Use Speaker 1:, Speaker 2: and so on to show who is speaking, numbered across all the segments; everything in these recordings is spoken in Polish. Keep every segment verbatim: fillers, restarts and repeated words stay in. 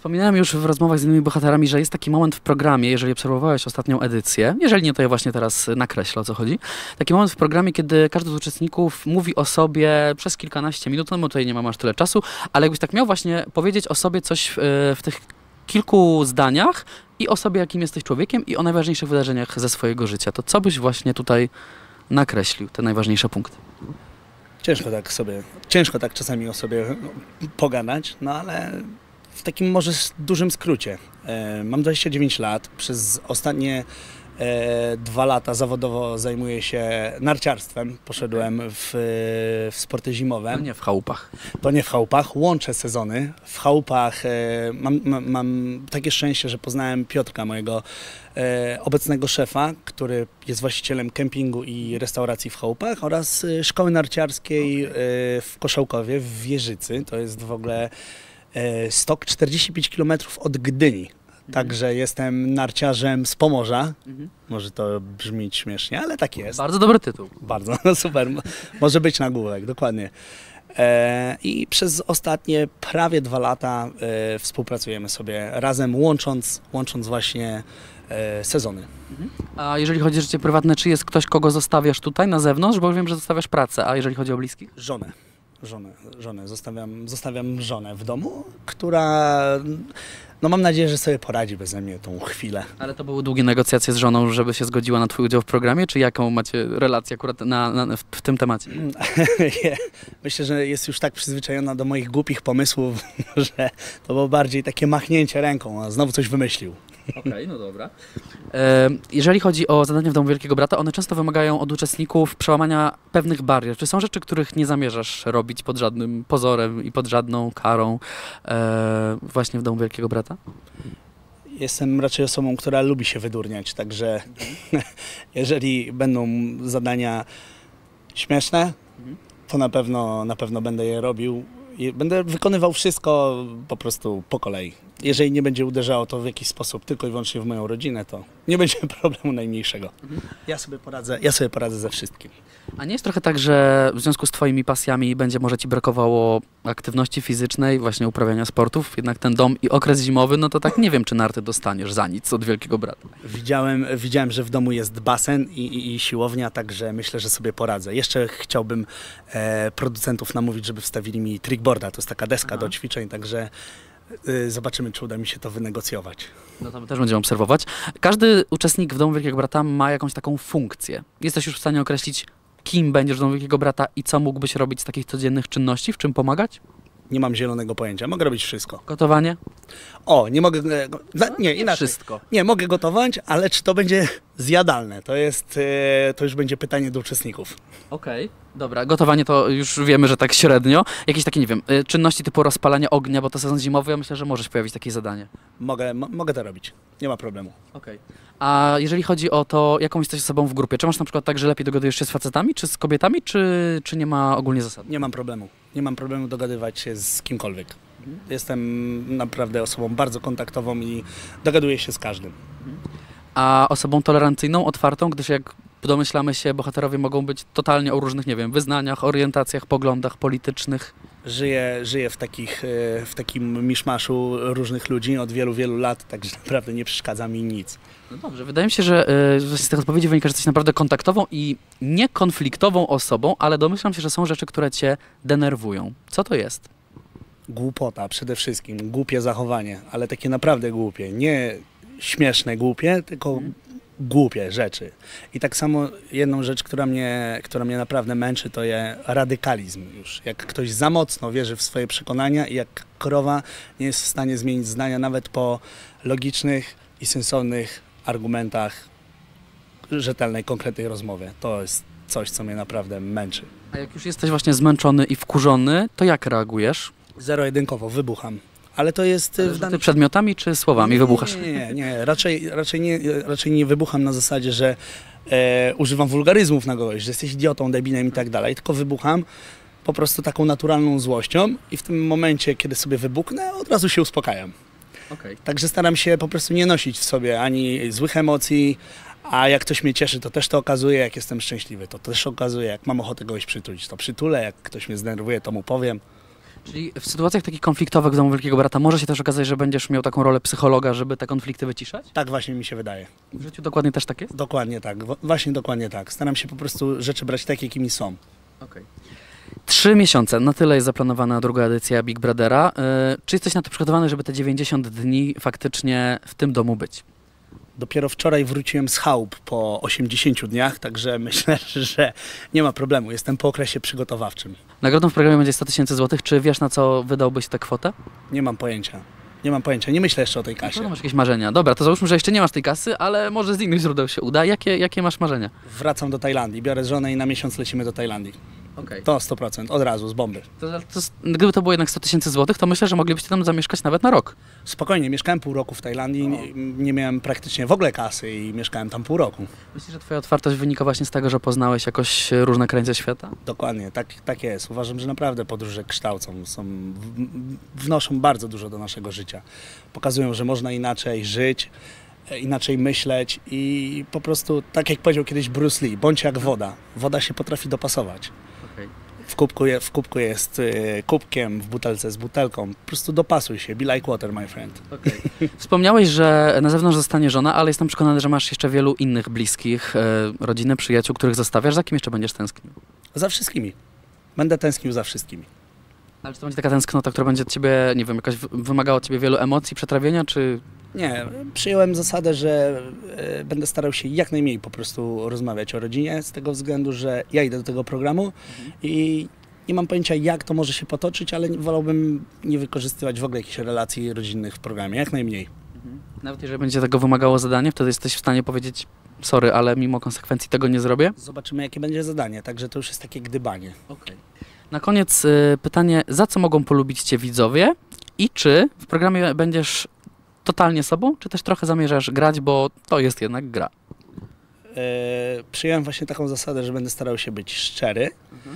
Speaker 1: Wspominałem już w rozmowach z innymi bohaterami, że jest taki moment w programie, jeżeli obserwowałeś ostatnią edycję, jeżeli nie, to ja właśnie teraz nakreślę, o co chodzi. Taki moment w programie, kiedy każdy z uczestników mówi o sobie przez kilkanaście minut, no bo tutaj nie mam aż tyle czasu, ale jakbyś tak miał właśnie powiedzieć o sobie coś w, w tych kilku zdaniach i o sobie, jakim jesteś człowiekiem i o najważniejszych wydarzeniach ze swojego życia, to co byś właśnie tutaj nakreślił, te najważniejsze punkty?
Speaker 2: Ciężko tak sobie, ciężko tak czasami o sobie pogadać, no ale w takim może dużym skrócie. E, mam dwadzieścia dziewięć lat, przez ostatnie e, dwa lata zawodowo zajmuję się narciarstwem. Poszedłem w, w sporty zimowe.
Speaker 1: No nie w chałupach.
Speaker 2: To nie w chałupach, łączę sezony. W chałupach e, mam, mam, mam takie szczęście, że poznałem Piotrka, mojego e, obecnego szefa, który jest właścicielem kempingu i restauracji w chałupach oraz e, szkoły narciarskiej e, w Koszałkowie, w Wieżycy. To jest w ogóle e, stok czterdzieści pięć kilometrów od Gdyni. Także jestem narciarzem z Pomorza. Mhm. Może to brzmieć śmiesznie, ale tak jest.
Speaker 1: Bardzo dobry tytuł.
Speaker 2: Bardzo, no super. Może być nagłówek, dokładnie. E, I przez ostatnie prawie dwa lata e, współpracujemy sobie razem, łącząc, łącząc właśnie e, sezony.
Speaker 1: Mhm. A jeżeli chodzi o życie prywatne, czy jest ktoś, kogo zostawiasz tutaj na zewnątrz? Bo wiem, że zostawiasz pracę, a jeżeli chodzi o bliskich?
Speaker 2: Żonę. Żonę, żonę. Zostawiam, zostawiam żonę w domu, która, no mam nadzieję, że sobie poradzi beze mnie tą chwilę.
Speaker 1: Ale to były długie negocjacje z żoną, żeby się zgodziła na twój udział w programie, czy jaką macie relację akurat na, na, w, w tym temacie?
Speaker 2: Myślę, że jest już tak przyzwyczajona do moich głupich pomysłów, że to było bardziej takie machnięcie ręką, a znowu coś wymyślił.
Speaker 1: Okej, okay, no dobra. E, jeżeli chodzi o zadania w Domu Wielkiego Brata, one często wymagają od uczestników przełamania pewnych barier. Czy są rzeczy, których nie zamierzasz robić pod żadnym pozorem i pod żadną karą e, właśnie w Domu Wielkiego Brata?
Speaker 2: Jestem raczej osobą, która lubi się wydurniać, także jeżeli będą zadania śmieszne, to na pewno, na pewno będę je robił. I będę wykonywał wszystko po prostu po kolei. Jeżeli nie będzie uderzało to w jakiś sposób tylko i wyłącznie w moją rodzinę, to nie będzie problemu najmniejszego. Ja sobie poradzę, ja sobie poradzę ze wszystkim.
Speaker 1: A nie jest trochę tak, że w związku z twoimi pasjami będzie może ci brakowało aktywności fizycznej, właśnie uprawiania sportów? Jednak ten dom i okres zimowy, no to tak nie wiem, czy narty dostaniesz za nic od Wielkiego Brata.
Speaker 2: Widziałem, widziałem że w domu jest basen i, i, i siłownia, także myślę, że sobie poradzę. Jeszcze chciałbym e, producentów namówić, żeby wstawili mi trickboarda. To jest taka deska Aha. do ćwiczeń, także y, zobaczymy, czy uda mi się to wynegocjować.
Speaker 1: No to my też będziemy obserwować. Każdy uczestnik w Domu Wielkiego Brata ma jakąś taką funkcję. Jesteś już w stanie określić, kim będziesz w Domu Wielkiego Brata i co mógłbyś robić z takich codziennych czynności, w czym pomagać?
Speaker 2: Nie mam zielonego pojęcia, mogę robić wszystko.
Speaker 1: Gotowanie?
Speaker 2: O, nie mogę, no, nie, inaczej.
Speaker 1: Wszystko.
Speaker 2: Nie, mogę gotować, ale czy to będzie zjadalne? To jest, to już będzie pytanie do uczestników.
Speaker 1: Okej, okay. Dobra, gotowanie to już wiemy, że tak średnio. Jakieś takie, nie wiem, czynności typu rozpalanie ognia, bo to sezon zimowy, ja myślę, że możesz pojawić takie zadanie.
Speaker 2: Mogę, mogę to robić, nie ma problemu.
Speaker 1: Okej. Okay. A jeżeli chodzi o to, jaką jesteś osobą w grupie, czy masz na przykład tak, że lepiej dogadujesz się z facetami, czy z kobietami, czy, czy nie ma ogólnie zasad?
Speaker 2: Nie mam problemu. Nie mam problemu dogadywać się z kimkolwiek. Mhm. Jestem naprawdę osobą bardzo kontaktową i dogaduję się z każdym.
Speaker 1: Mhm. A osobą tolerancyjną, otwartą, gdyż jak domyślamy się, bohaterowie mogą być totalnie o różnych, nie wiem, wyznaniach, orientacjach, poglądach politycznych.
Speaker 2: Żyję, żyję w, takich, w takim miszmaszu różnych ludzi od wielu, wielu lat, także naprawdę nie przeszkadza mi nic.
Speaker 1: No dobrze, wydaje mi się, że yy, z tych odpowiedzi wynika, że jesteś naprawdę kontaktową i niekonfliktową osobą, ale domyślam się, że są rzeczy, które cię denerwują. Co to jest?
Speaker 2: Głupota przede wszystkim, głupie zachowanie, ale takie naprawdę głupie, nie śmieszne głupie, tylko hmm. głupie rzeczy. I tak samo jedną rzecz, która mnie, która mnie naprawdę męczy, to jest radykalizm już. Jak ktoś za mocno wierzy w swoje przekonania i jak krowa nie jest w stanie zmienić zdania nawet po logicznych i sensownych argumentach rzetelnej, konkretnej rozmowy. To jest coś, co mnie naprawdę męczy.
Speaker 1: A jak już jesteś właśnie zmęczony i wkurzony, to jak reagujesz?
Speaker 2: Zero-jedynkowo, wybucham. Ale to jest...
Speaker 1: Ale w danym... przedmiotami czy słowami nie, wybuchasz?
Speaker 2: Nie, nie, nie. Raczej, raczej, nie, raczej nie wybucham na zasadzie, że e, używam wulgaryzmów na kogoś, że jesteś idiotą, debilem i tak dalej, tylko wybucham po prostu taką naturalną złością i w tym momencie, kiedy sobie wybuchnę, od razu się uspokajam.
Speaker 1: Okay.
Speaker 2: Także staram się po prostu nie nosić w sobie ani złych emocji, a jak ktoś mnie cieszy, to też to okazuje, jak jestem szczęśliwy, to też okazuje, jak mam ochotę kogoś przytulić, to przytulę, jak ktoś mnie zdenerwuje, to mu powiem.
Speaker 1: Czyli w sytuacjach takich konfliktowych w domu Wielkiego Brata może się też okazać, że będziesz miał taką rolę psychologa, żeby te konflikty wyciszać?
Speaker 2: Tak właśnie mi się wydaje.
Speaker 1: W życiu dokładnie też tak jest?
Speaker 2: Dokładnie tak, w- właśnie dokładnie tak. Staram się po prostu rzeczy brać tak, jakimi są.
Speaker 1: Okej. Trzy miesiące, na tyle jest zaplanowana druga edycja Big Brothera. Yy, czy jesteś na to przygotowany, żeby te dziewięćdziesiąt dni faktycznie w tym domu być?
Speaker 2: Dopiero wczoraj wróciłem z chałup po osiemdziesięciu dniach, także myślę, że nie ma problemu. Jestem po okresie przygotowawczym.
Speaker 1: Nagrodą w programie będzie sto tysięcy złotych. Czy wiesz, na co wydałbyś tę kwotę?
Speaker 2: Nie mam pojęcia. Nie mam pojęcia. Nie myślę jeszcze o tej
Speaker 1: No,
Speaker 2: kasie.
Speaker 1: masz jakieś marzenia. Dobra, to załóżmy, że jeszcze nie masz tej kasy, ale może z innych źródeł się uda. Jakie, jakie masz marzenia?
Speaker 2: Wracam do Tajlandii. Biorę żonę i na miesiąc lecimy do Tajlandii.
Speaker 1: Okej.
Speaker 2: To sto procent. Od razu, z bomby.
Speaker 1: To, to, gdyby to było jednak sto tysięcy złotych, to myślę, że moglibyście tam zamieszkać nawet na rok.
Speaker 2: Spokojnie. Mieszkałem pół roku w Tajlandii. Nie, nie miałem praktycznie w ogóle kasy i mieszkałem tam pół roku.
Speaker 1: Myślisz, że twoja otwartość wynika właśnie z tego, że poznałeś jakoś różne krańce świata?
Speaker 2: Dokładnie. Tak, tak jest. Uważam, że naprawdę podróże kształcą. Są, w- wnoszą bardzo dużo do naszego życia. Pokazują, że można inaczej żyć, e, inaczej myśleć i po prostu, tak jak powiedział kiedyś Bruce Lee, bądź jak woda. Woda się potrafi dopasować.
Speaker 1: Okej.
Speaker 2: W kubku, je, w kubku jest e, kubkiem, w butelce z butelką. Po prostu dopasuj się. Be like water, my friend.
Speaker 1: Okay. Wspomniałeś, że na zewnątrz zostanie żona, ale jestem przekonany, że masz jeszcze wielu innych bliskich, e, rodziny, przyjaciół, których zostawiasz. Za kim jeszcze będziesz tęsknił?
Speaker 2: Za wszystkimi. Będę tęsknił za wszystkimi.
Speaker 1: Ale czy to będzie taka tęsknota, która będzie od ciebie, nie wiem, jakoś wy- wymagała od ciebie wielu emocji, przetrawienia, czy...
Speaker 2: Nie, przyjąłem zasadę, że e, będę starał się jak najmniej po prostu rozmawiać o rodzinie, z tego względu, że ja idę do tego programu i nie mam pojęcia, jak to może się potoczyć, ale nie- wolałbym nie wykorzystywać w ogóle jakichś relacji rodzinnych w programie, jak najmniej.
Speaker 1: Nawet jeżeli będzie tego wymagało zadanie, wtedy jesteś w stanie powiedzieć, sorry, ale mimo konsekwencji tego nie zrobię?
Speaker 2: Zobaczymy, jakie będzie zadanie, także to już jest takie gdybanie.
Speaker 1: Okay. Na koniec y, pytanie, za co mogą polubić cię widzowie i czy w programie będziesz totalnie sobą, czy też trochę zamierzasz grać, bo to jest jednak gra?
Speaker 2: E, przyjąłem właśnie taką zasadę, że będę starał się być szczery,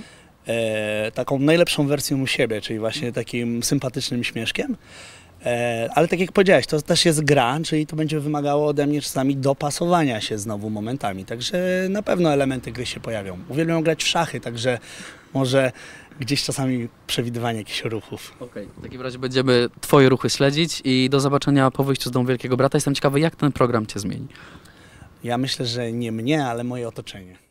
Speaker 2: e, taką najlepszą wersją u siebie, czyli właśnie takim sympatycznym śmieszkiem. E, ale tak jak powiedziałeś, to też jest gra, czyli to będzie wymagało ode mnie czasami dopasowania się znowu momentami, także na pewno elementy gry się pojawią. Uwielbiam grać w szachy, także może gdzieś czasami przewidywanie jakichś ruchów.
Speaker 1: Okay. W takim razie będziemy twoje ruchy śledzić i do zobaczenia po wyjściu z Domu Wielkiego Brata. Jestem ciekawy, jak ten program cię zmieni.
Speaker 2: Ja myślę, że nie mnie, ale moje otoczenie.